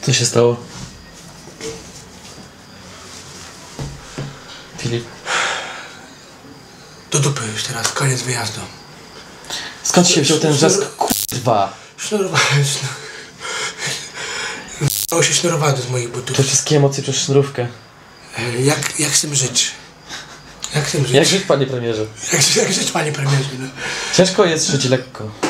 Co się stało? Filip. Do dupy już teraz, koniec wyjazdu. Skąd się wziął ten wrzask? Kurwa! Wyrwało się sznurowadło z moich butów. Te wszystkie emocje przez sznurówkę. Jak z tym żyć? Jak z tym żyć? Jak żyć, panie premierze? Jak żyć, panie premierze? No. Ciężko jest żyć lekko.